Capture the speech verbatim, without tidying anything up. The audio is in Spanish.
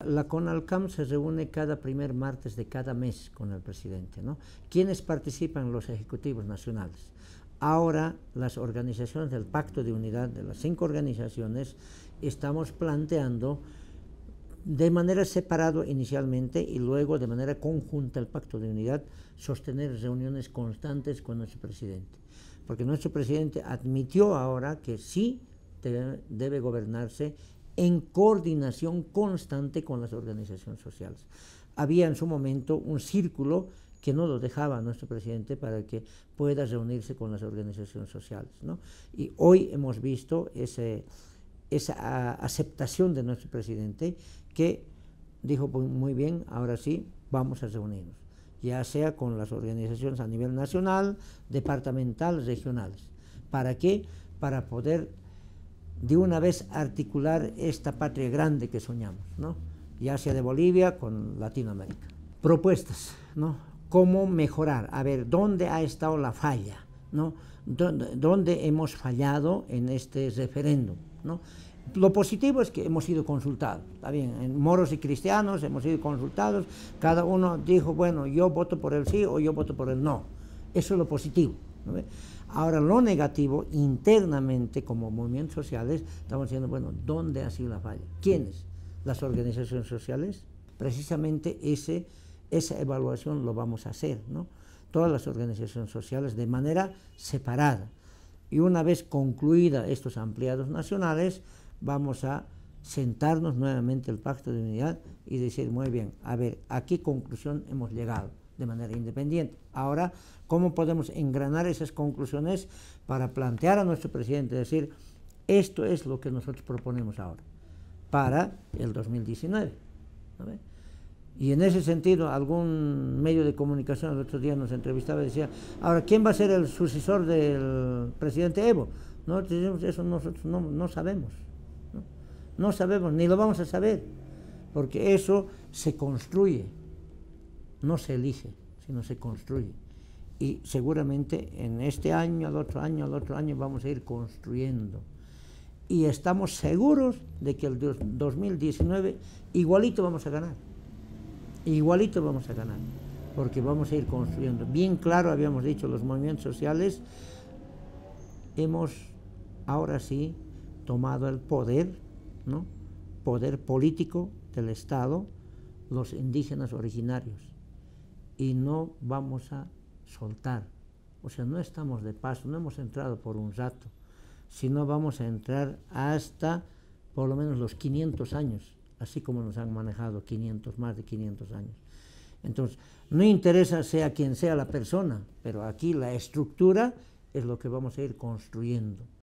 la CONALCAM se reúne cada primer martes de cada mes con el presidente, ¿no? ¿Quiénes participan? Los ejecutivos nacionales. Ahora las organizaciones del Pacto de Unidad, de las cinco organizaciones, estamos planteando de manera separada inicialmente y luego de manera conjunta el Pacto de Unidad, sostener reuniones constantes con nuestro presidente. Porque nuestro presidente admitió ahora que sí debe, debe gobernarse en coordinación constante con las organizaciones sociales. Había en su momento un círculo que no lo dejaba nuestro presidente para que pueda reunirse con las organizaciones sociales, ¿no? Y hoy hemos visto ese, esa aceptación de nuestro presidente que dijo muy bien, ahora sí, vamos a reunirnos, ya sea con las organizaciones a nivel nacional, departamental, regionales. ¿Para qué? Para poder de una vez articular esta patria grande que soñamos, ¿no? Ya sea de Bolivia con Latinoamérica. Propuestas, ¿no? ¿Cómo mejorar? A ver, ¿dónde ha estado la falla, ¿no? ¿Dónde, dónde hemos fallado en este referéndum, ¿no? Lo positivo es que hemos sido consultados, está bien, en moros y cristianos hemos sido consultados, cada uno dijo, bueno, yo voto por el sí o yo voto por el no. Eso es lo positivo, ¿no? Ahora, lo negativo, internamente, como movimientos sociales, estamos diciendo, bueno, ¿dónde ha sido la falla? ¿Quiénes? Las organizaciones sociales. Precisamente ese, esa evaluación lo vamos a hacer, ¿no? Todas las organizaciones sociales de manera separada. Y una vez concluida estos ampliados nacionales, vamos a sentarnos nuevamente el Pacto de Unidad y decir, muy bien, a ver, ¿a qué conclusión hemos llegado de manera independiente? Ahora, ¿cómo podemos engranar esas conclusiones para plantear a nuestro presidente, decir, esto es lo que nosotros proponemos ahora para el dos mil diecinueve? ¿No ve? Y en ese sentido, algún medio de comunicación el otro día nos entrevistaba y decía, ahora, ¿quién va a ser el sucesor del presidente Evo? Nosotros decimos, eso nosotros no, no sabemos, ¿no? No sabemos, ni lo vamos a saber, porque eso se construye, no se elige, sino se construye. Y seguramente en este año, al otro año, al otro año vamos a ir construyendo. Y estamos seguros de que el dos mil diecinueve igualito vamos a ganar. Igualito vamos a ganar, porque vamos a ir construyendo. Bien claro, habíamos dicho, los movimientos sociales, hemos ahora sí tomado el poder, ¿no? Poder político del Estado, los indígenas originarios, y no vamos a soltar. O sea, no estamos de paso, no hemos entrado por un rato, sino vamos a entrar hasta por lo menos los quinientos años, así como nos han manejado quinientos, más de quinientos años. Entonces, no interesa sea quien sea la persona, pero aquí la estructura es lo que vamos a ir construyendo.